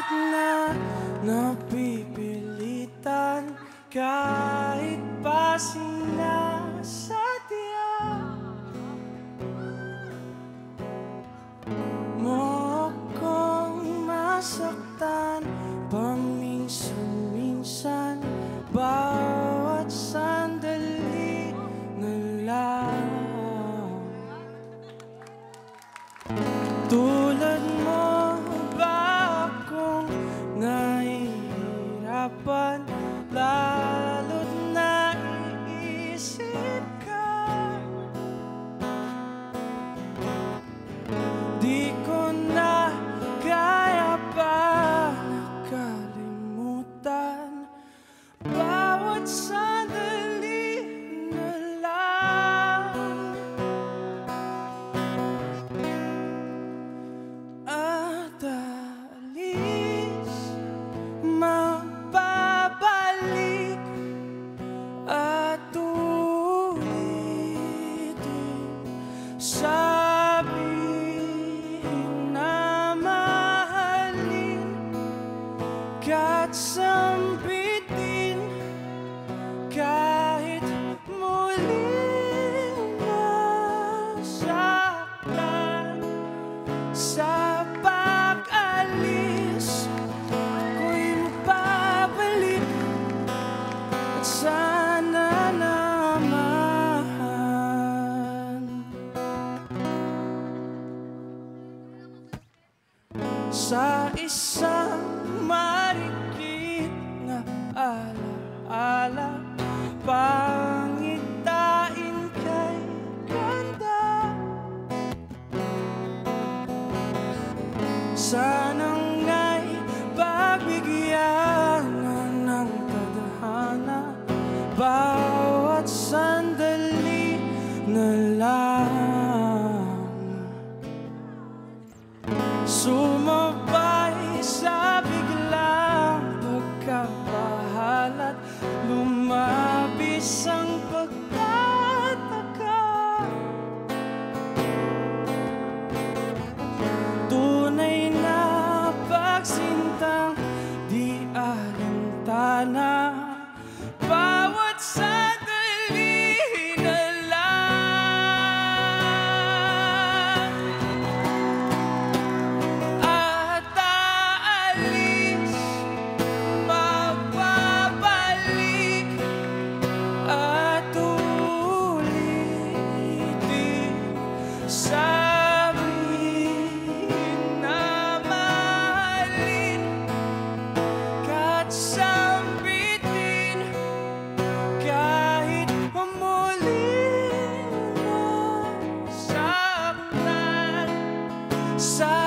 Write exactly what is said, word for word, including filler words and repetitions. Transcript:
na napipilitan, kahit pa sinasadya mo akong masaktan paminsan-minsan, bawat sandali na lang. Tulad mo ba akong nahihirapan, lalo't naiisip ka? Di ko na kaya pa nakalimutan bawat sandali na lang. At alis, mapapalik at ulitin, sabihin na mahalin ka't sambitin, kahit muling masaktan. Sa pag-alis ko'y mapabalik at sana naman sa isang marikit na ala-ala, pangitain kay ganda. Sanang nga'y pagbigyan ng tadhana, bawat sandali na lang. Sumabay sa biglang pagkabahalat, lumabis ang pagtataka. Tunay na pagsintang di alintana, bawat sandali na lang. At aalis, mapapalik at ulitin, sabihin na mahalin ka't sambitin, kahit muling masaktan. Sa